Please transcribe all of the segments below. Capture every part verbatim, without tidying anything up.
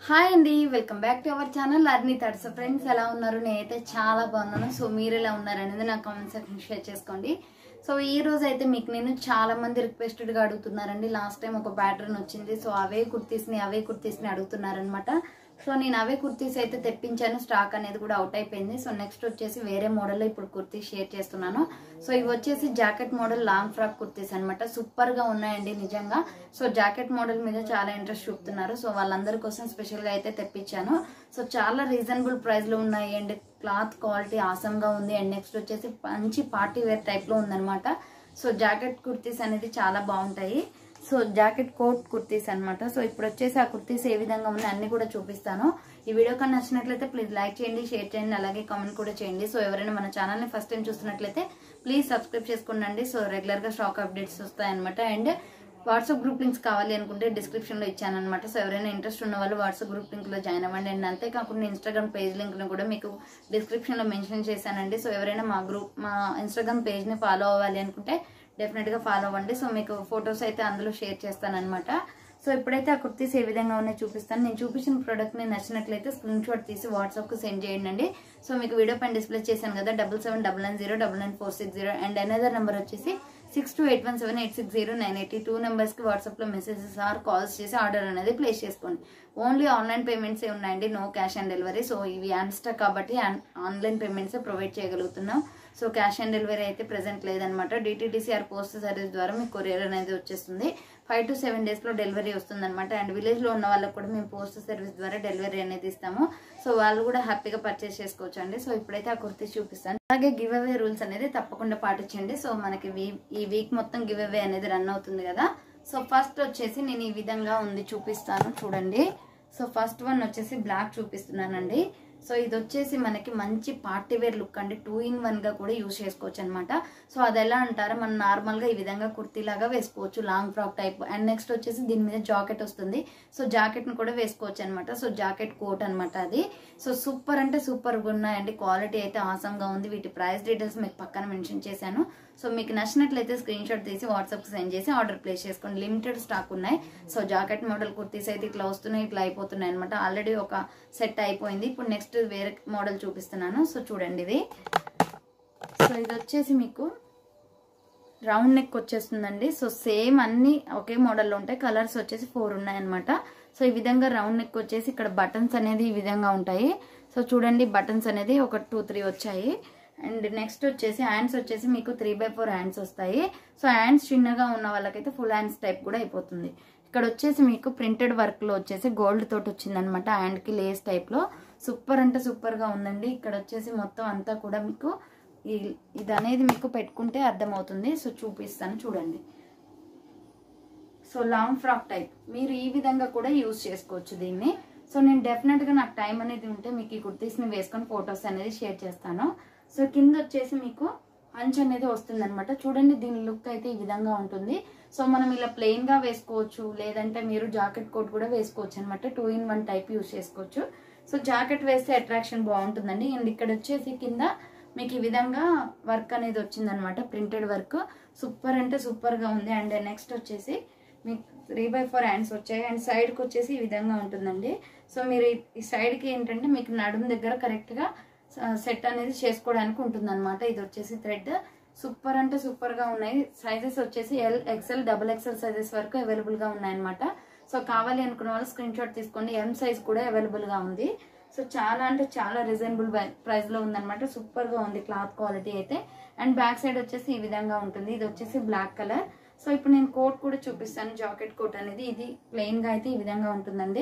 Hi అండి, welcome back to our channel అర్నీ థర్డ్స్. ఫ్రెండ్స్ ఎలా ఉన్నారు? నేనైతే చాలా బాగున్నాను. సో మీరు ఎలా ఉన్నారు అనేది నా కామెంట్ సెక్షన్ షేర్ చేసుకోండి. సో ఈ రోజు అయితే మీకు నేను చాలా మంది రిక్వెస్టెడ్గా అడుగుతున్నారండి. లాస్ట్ టైం ఒక ప్యాటర్న్ వచ్చింది, సో అవే కుర్తీస్ని అవే కుర్తీస్ని అడుగుతున్నారనమాట. సో నేను అవే కుర్తీస్ అయితే తెప్పించాను, స్టాక్ అనేది కూడా అవుట్ అయిపోయింది. సో నెక్స్ట్ వచ్చేసి వేరే మోడల్లో ఇప్పుడు కుర్తీస్ షేర్ చేస్తున్నాను. సో ఇవి వచ్చేసి jacket model long frock kurtis అనమాట. సూపర్ గా ఉన్నాయండి నిజంగా. సో జాకెట్ మోడల్ మీద చాలా ఇంట్రెస్ట్ చూపుతున్నారు. సో వాళ్ళందరి కోసం స్పెషల్ గా అయితే తెప్పించాను. సో చాలా రీజనబుల్ ప్రైస్ లో ఉన్నాయి అండ్ క్లాత్ క్వాలిటీ ఆసమ్ గా ఉంది. అండ్ నెక్స్ట్ వచ్చేసి మంచి పార్టీ వేర్ టైప్ లో ఉందన్నమాట. సో జాకెట్ కుర్తీస్ అనేది చాలా బాగుంటాయి. సో జాకెట్ కోట్ కుర్తీస్ అనమాట. సో ఇప్పుడు వచ్చేసి ఆ కుర్తీస్ ఏ విధంగా ఉన్నాయి అన్ని కూడా చూపిస్తాను. ఈ వీడియో కానీ నచ్చినట్లయితే ప్లీజ్ లైక్ చేయండి, షేర్ చేయండి, అలాగే కామెంట్ కూడా చేయండి. సో ఎవరైనా మన ఛానల్ ని ఫస్ట్ టైం చూస్తున్నట్లయితే ప్లీజ్ సబ్స్క్రైబ్ చేసుకోండి. సో రెగ్యులర్ గా స్టాక్ అప్డేట్స్ వస్తాయన్నమాట. అండ్ వాట్సాప్ గ్రూప్ లింక్స్ కావాలి అనుకుంటే డిస్క్రిప్షన్ లో ఇచ్చాను అనమాట. సో ఎవరైనా ఇంట్రెస్ట్ ఉన్న వాళ్ళు వాట్సాప్ గ్రూప్ లింక్ లో జాయిన్ అవ్వండి. అండ్ అంతేకాకుండా ఇన్స్టాగ్రామ్ పేజ్ లింక్ ను కూడా మీకు డిస్క్రిప్షన్ లో మెన్షన్ చేశానండి. సో ఎవరైనా మా గ్రూప్ మా ఇన్స్టాగ్రామ్ పేజ్ ని ఫాలో అవ్వాలి అనుకుంటే డెఫినెట్ గా ఫాలో అవ్వండి. సో మీకు ఫొటోస్ అయితే అందులో షేర్ చేస్తాను అనమాట. సో ఇప్పుడైతే ఆ కుర్తీస్ ఏ విధంగా ఉన్నాయో చూపిస్తాను. నేను చూపించిన ప్రోడక్ట్ ని నచ్చినట్లయితే స్క్రీన్ షాట్ తీసి వాట్సాప్ కు సెండ్ చేయండి. సో మీకు వీడియో పైన డిస్ప్లే చేశాను కదా, double seven double nine zero double nine four six zero and another number వచ్చేసి six two eight one seven eight six zero nine eighty two numbers కి WhatsApp లో messages or calls చేసి order అనేది place చేసుకోండి. Only online payments ఏ ఉన్నాయండి, no cash on delivery. So ఇవి in stock కాబట్టి ఆన్లైన్ పేమెంట్స్ ప్రొవైడ్ చేయగలుగుతున్నాం. సో క్యాష్ ఆన్ డెలివరీ అయితే ప్రెసెంట్ లేదనమాట. డిటిడిసిఆర్ పోస్ట్ సర్వీస్ ద్వారా మీకు కొరియర్ అనేది వచ్చేస్తుంది. ఫైవ్ టు సెవెన్ డేస్ లో డెలివరీ వస్తుంది అనమాట. అండ్ విలేజ్ లో ఉన్న వాళ్ళకి కూడా మేము పోస్ట్ సర్వీస్ ద్వారా డెలివరీ అనేది ఇస్తాము. సో వాళ్ళు కూడా హ్యాపీగా పర్చేస్ చేసుకోవచ్చు అండి. సో ఇప్పుడైతే ఆ కుర్తీ చూపిస్తాను. అలాగే గివ్ అవే రూల్స్ అనేది తప్పకుండా పాటించండి. సో మనకి ఈ వీక్ మొత్తం గివ్ అవే అనేది రన్ అవుతుంది కదా. సో ఫస్ట్ వచ్చేసి నేను ఈ విధంగా ఉంది చూపిస్తాను చూడండి. సో ఫస్ట్ వన్ వచ్చేసి బ్లాక్ చూపిస్తున్నానండి. సో ఇది వచ్చేసి మనకి మంచి పార్టీ వేర్ లుక్ అండి. టూ ఇన్ వన్ గా కూడా యూజ్ చేసుకోవచ్చు అనమాట. సో అది ఎలా అంటారా, మనం నార్మల్ గా ఈ విధంగా కుర్తీ లాగా వేసుకోవచ్చు, long frock type. And next వచ్చేసి దీని మీద జాకెట్ వస్తుంది. సో జాకెట్ ని కూడా వేసుకోవచ్చు అనమాట. సో జాకెట్ కోట్ అనమాట అది. సో సూపర్ అంటే సూపర్ గా ఉన్నాయండి. క్వాలిటీ అయితే ఆసమ్ గా ఉంది. వీటి ప్రైస్ డీటెయిల్స్ మీకు పక్కన మెన్షన్ చేశాను. సో మీకు నచ్చినట్లయితే స్క్రీన్ షాట్ తీసి వాట్సాప్ కి సెండ్ చేసి ఆర్డర్ ప్లేస్ చేసుకోండి. లిమిటెడ్ స్టాక్ ఉన్నాయి. సో జాకెట్ మోడల్ కుర్తీస్ అయితే ఇట్లా వస్తున్నాయి, ఇట్లా అయిపోతున్నాయి అనమాట. ఆల్రెడీ ఒక సెట్ అయిపోయింది. ఇప్పుడు నెక్స్ట్ వేరే మోడల్ చూపిస్తున్నాను. సో చూడండి ఇది. సో ఇది వచ్చేసి మీకు రౌండ్ నెక్ వచ్చేస్తుందండి. సో సేమ్ అన్ని ఒకే మోడల్లో ఉంటాయి. కలర్స్ వచ్చేసి ఫోర్ ఉన్నాయి అనమాట. సో ఈ విధంగా రౌండ్ నెక్ వచ్చేసి ఇక్కడ బటన్స్ అనేది ఈ విధంగా ఉంటాయి. సో చూడండి బటన్స్ అనేది ఒక టూ త్రీ వచ్చాయి. అండ్ నెక్స్ట్ వచ్చేసి హ్యాండ్స్ వచ్చేసి మీకు త్రీ బై ఫోర్ హ్యాండ్స్ వస్తాయి. సో హ్యాండ్స్ చిన్నగా ఉన్న వాళ్ళకైతే ఫుల్ హ్యాండ్స్ టైప్ కూడా అయిపోతుంది. ఇక్కడ వచ్చేసి మీకు ప్రింటెడ్ వర్క్ లో వచ్చేసి గోల్డ్ తోటి వచ్చింది అనమాట. హ్యాండ్ కి లేస్ టైప్ లో సూపర్ అంటే సూపర్ గా ఉందండి. ఇక్కడ వచ్చేసి మొత్తం అంతా కూడా మీకు ఇది అనేది మీకు పెట్టుకుంటే అర్థమవుతుంది. సో చూపిస్తాను చూడండి. సో లాంగ్ ఫ్రాక్ టైప్ మీరు ఈ విధంగా కూడా యూజ్ చేసుకోవచ్చు దీన్ని. సో నేను డెఫినెట్ గా నాకు టైం అనేది ఉంటే మీకు ఈ కుర్తీస్ ని వేసుకొని ఫొటోస్ అనేది షేర్ చేస్తాను. సో కింద వచ్చేసి మీకు అంచు అనేది వస్తుంది అనమాట. చూడండి దీని లుక్ అయితే ఈ విధంగా ఉంటుంది. సో మనం ఇలా ప్లెయిన్ గా వేసుకోవచ్చు, లేదంటే మీరు జాకెట్ కోట్ కూడా వేసుకోవచ్చు అనమాట. Two in one type use చేసుకోవచ్చు. సో జాకెట్ వేస్తే అట్రాక్షన్ బాగుంటుందండి. అండ్ ఇక్కడ వచ్చేసి కింద మీకు ఈ విధంగా వర్క్ అనేది వచ్చింది అనమాట, ప్రింటెడ్ వర్క్. సూపర్ అంటే సూపర్ గా ఉంది. అండ్ నెక్స్ట్ వచ్చేసి మీకు త్రీ బై ఫోర్ హ్యాండ్స్ వచ్చాయి. అండ్ సైడ్ కి వచ్చేసి ఈ విధంగా ఉంటుందండి. సో మీరు ఈ సైడ్ కి ఏంటంటే మీకు నడుము దగ్గర కరెక్ట్ గా సెట్ అనేది చేసుకోవడానికి ఉంటుంది అనమాట. ఇది వచ్చేసి థ్రెడ్ సూపర్ అంటే సూపర్ గా ఉన్నాయి. సైజెస్ వచ్చేసి L XL double XL sizes వరకు అవైలబుల్ గా ఉన్నాయన్నమాట. సో కావాలి అనుకున్న వాళ్ళు స్క్రీన్ షాట్ తీసుకోండి. ఎం సైజ్ కూడా అవైలబుల్ గా ఉంది. సో చాలా అంటే చాలా రీజనబుల్ ప్రైస్ లో ఉందన్నమాట. సూపర్ గా ఉంది క్లాత్ క్వాలిటీ అయితే. అండ్ బ్యాక్ సైడ్ వచ్చేసి ఈ విధంగా ఉంటుంది. ఇది వచ్చేసి బ్లాక్ కలర్. సో ఇప్పుడు నేను కోట్ కూడా చూపిస్తాను. జాకెట్ కోట్ అనేది ఇది ప్లెయిన్ గా అయితే ఈ విధంగా ఉంటుందండి.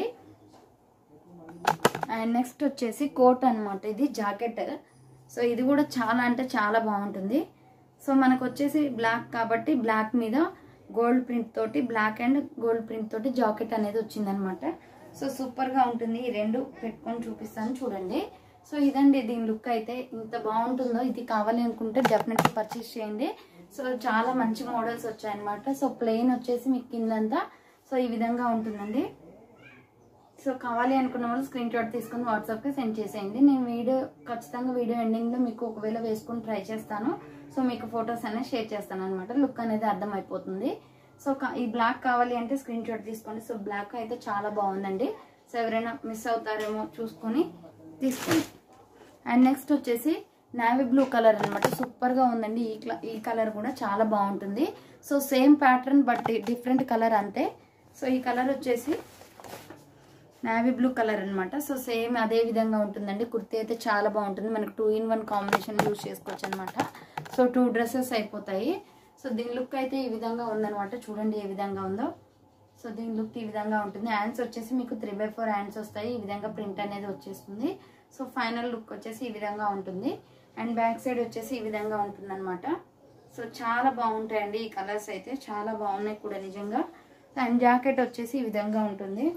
అండ్ నెక్స్ట్ వచ్చేసి కోట్ అనమాట, ఇది జాకెట్. సో ఇది కూడా చాలా అంటే చాలా బాగుంటుంది. సో మనకు వచ్చేసి బ్లాక్ కాబట్టి బ్లాక్ మీద గోల్డ్ ప్రింట్ తోటి, బ్లాక్ అండ్ గోల్డ్ ప్రింట్ తోటి జాకెట్ అనేది వచ్చింది అనమాట. సో సూపర్ గా ఉంటుంది. ఈ రెండు పెట్టుకొని చూపిస్తాను చూడండి. సో ఇదండి దీని లుక్ అయితే ఇంత బాగుంటుందో. ఇది కావాలి అనుకుంటే డెఫినెట్లీ పర్చేస్ చేయండి. సో చాలా మంచి మోడల్స్ వచ్చాయన్నమాట. సో ప్లెయిన్ వచ్చేసి మీకు కిందంతా సో ఈ విధంగా ఉంటుందండి. సో కావాలి అనుకున్న వాళ్ళు స్క్రీన్ షాట్ తీసుకుని వాట్సాప్ కి సెండ్ చేసేయండి. నేను వీడియో ఖచ్చితంగా వీడియో ఎండింగ్ లో మీకు ఒకవేళ వేసుకుని ట్రై చేస్తాను. సో మీకు ఫొటోస్ అనేది షేర్ చేస్తాను అనమాట. లుక్ అనేది అర్థం అయిపోతుంది. సో ఈ బ్లాక్ కావాలి అంటే స్క్రీన్ షాట్ తీసుకోండి. సో బ్లాక్ అయితే చాలా బాగుందండి. సో సో ఎవరైనా మిస్ అవుతారేమో చూసుకొని తీసుకోండి. అండ్ నెక్స్ట్ వచ్చేసి నావీ బ్లూ కలర్ అనమాట. సూపర్గా ఉందండి. ఈ ఈ కలర్ కూడా చాలా బాగుంటుంది. So same pattern but different colour అంతే. సో ఈ కలర్ వచ్చేసి నావీ బ్లూ కలర్ అనమాట. సో సేమ్ అదే విధంగా ఉంటుందండి. కుర్తీ అయితే చాలా బాగుంటుంది. మనకు two in one combination use చేసుకోవచ్చు అనమాట. సో టూ డ్రెస్సెస్ అయిపోతాయి. సో దీని లుక్ అయితే ఈ విధంగా ఉందనమాట. చూడండి ఏ విధంగా ఉందో. సో దీని లుక్ ఈ విధంగా ఉంటుంది. హ్యాండ్స్ వచ్చేసి మీకు త్రీ బై ఫోర్ హ్యాండ్స్ వస్తాయి. ఈ విధంగా ప్రింట్ అనేది వచ్చేస్తుంది. సో ఫైనల్ లుక్ వచ్చేసి ఈ విధంగా ఉంటుంది. అండ్ బ్యాక్ సైడ్ వచ్చేసి ఈ విధంగా ఉంటుంది అనమాట. సో చాలా బాగుంటాయండి ఈ కలర్స్ అయితే. చాలా బాగున్నాయి కూడా నిజంగా. అండ్ జాకెట్ వచ్చేసి ఈ విధంగా ఉంటుంది.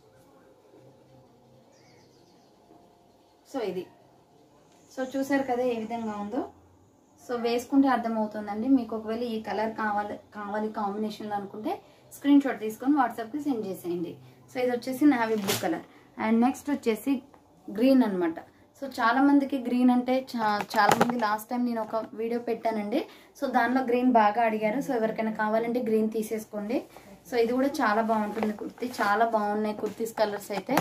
సో ఇది సో చూసారు కదా ఏ విధంగా ఉందో. సో వేసుకుంటే అర్థమవుతుందండి మీకు. ఒకవేళ ఈ కలర్ కావాలి కావాలి కాంబినేషన్లో అనుకుంటే స్క్రీన్ షాట్ తీసుకొని వాట్సాప్కి సెండ్ చేసేయండి. సో ఇది వచ్చేసి navy blue colour. And next వచ్చేసి గ్రీన్ అనమాట. సో చాలా మందికి గ్రీన్ అంటే చా చాలా మంది లాస్ట్ టైం నేను ఒక వీడియో పెట్టానండి. సో దానిలో గ్రీన్ బాగా అడిగారు. సో ఎవరికైనా కావాలంటే గ్రీన్ తీసేసుకోండి. సో ఇది కూడా చాలా బాగుంటుంది కుర్తీ. చాలా బాగున్నాయి కుర్తీస్ కలర్స్ అయితే.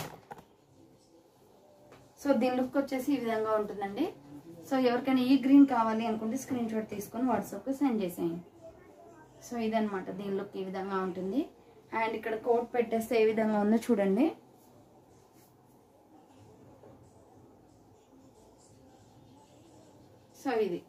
సో దీని లుక్ వచ్చేసి ఈ విధంగా ఉంటుందండి. సో ఎవరికైనా ఈ గ్రీన్ కావాలి అనుకుంటే స్క్రీన్ షాట్ తీసుకొని వాట్సాప్కి సెండ్ చేసేయండి. సో ఇదనమాట దీని లుక్ ఈ విధంగా ఉంటుంది. అండ్ ఇక్కడ కోట్ పెట్టేస్తే ఏ విధంగా ఉందో చూడండి. సో ఇది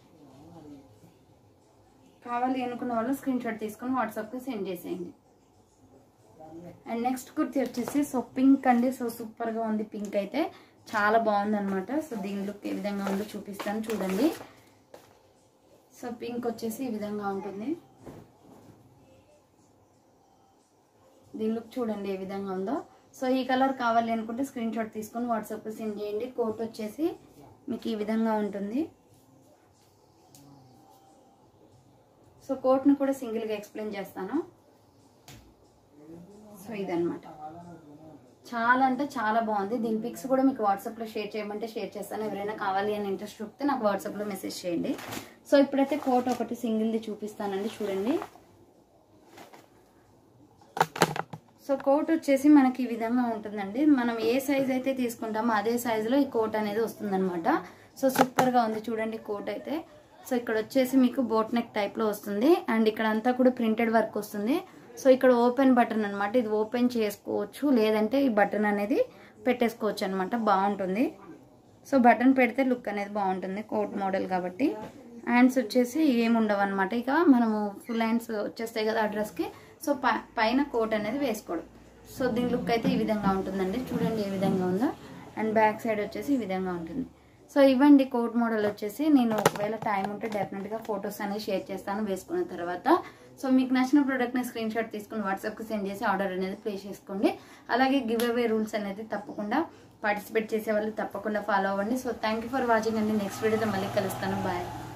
కావాలి అనుకున్న వాళ్ళు స్క్రీన్ షాట్ తీసుకొని వాట్సాప్కి సెండ్ చేసేయండి. అండ్ నెక్స్ట్ కుర్తీ వచ్చేసి సో పింక్ అండి. సో సూపర్గా ఉంది. పింక్ అయితే చాలా బాగుంది అనమాట. సో దీని లుక్ ఏ విధంగా ఉందో చూపిస్తాను చూడండి. సో పింక్ వచ్చేసి ఈ విధంగా ఉంటుంది. దీని లుక్ చూడండి ఏ విధంగా ఉందో. సో ఈ కలర్ కావాలి అనుకుంటే స్క్రీన్ షాట్ తీసుకొని వాట్సాప్కి సెండ్ చేయండి. కోట్ వచ్చేసి మీకు ఈ విధంగా ఉంటుంది. సో కోట్ను కూడా సింగిల్గా ఎక్స్ప్లెయిన్ చేస్తాను. సో ఇదనమాట. చాలా అంటే చాలా బాగుంది. దీని పిక్స్ కూడా మీకు వాట్సాప్లో షేర్ చేయమంటే షేర్ చేస్తాను. ఎవరైనా కావాలి అని ఇంట్రెస్ట్ చూపితే నాకు వాట్సాప్లో మెసేజ్ చేయండి. సో ఇప్పుడైతే కోట్ ఒకటి సింగిల్ది చూపిస్తానండి చూడండి. సో కోట్ వచ్చేసి మనకి ఈ విధంగా ఉంటుందండి. మనం ఏ సైజ్ అయితే తీసుకుంటామో అదే సైజులో ఈ కోట్ అనేది వస్తుందన్నమాట. సో సూపర్గా ఉంది చూడండి కోట్ అయితే. సో ఇక్కడ వచ్చేసి మీకు బోట్ నెక్ టైప్లో వస్తుంది. అండ్ ఇక్కడ అంతా కూడా ప్రింటెడ్ వర్క్ వస్తుంది. సో ఇక్కడ ఓపెన్ బటన్ అనమాట. ఇది ఓపెన్ చేసుకోవచ్చు, లేదంటే ఈ బటన్ అనేది పెట్టేసుకోవచ్చు అనమాట. బాగుంటుంది. సో బటన్ పెడితే లుక్ అనేది బాగుంటుంది కోట్ మోడల్ కాబట్టి. హ్యాండ్స్ వచ్చేసి ఏముండవు అనమాట. ఇక మనము ఫుల్ హ్యాండ్స్ వచ్చేస్తాయి కదా ఆ డ్రెస్కి. సో పైన కోట్ అనేది వేసుకోవడం. సో దీని లుక్ అయితే ఈ విధంగా ఉంటుందండి. చూడండి ఏ విధంగా ఉందో. అండ్ బ్యాక్ సైడ్ వచ్చేసి ఈ విధంగా ఉంటుంది. సో ఇవ్వండి కోట్ మోడల్ వచ్చేసి. నేను ఒకవేళ టైం ఉంటే డెఫినెట్గా ఫొటోస్ అనేవి షేర్ చేస్తాను వేసుకున్న తర్వాత. సో మీకు నచ్చిన ప్రోడక్ట్ని స్క్రీన్ షాట్ తీసుకుని వాట్సాప్కి సెండ్ చేసి ఆర్డర్ అనేది ప్లేస్ చేసుకోండి. అలాగే గివ్ అవే రూల్స్ అనేది తప్పకుండా పార్టిసిపేట్ చేసే వాళ్ళు తప్పకుండా ఫాలో అవ్వండి. So thank you for watching అండి. నెక్స్ట్ వీడియోతో మళ్ళీ కలుస్తాను. బాయ్.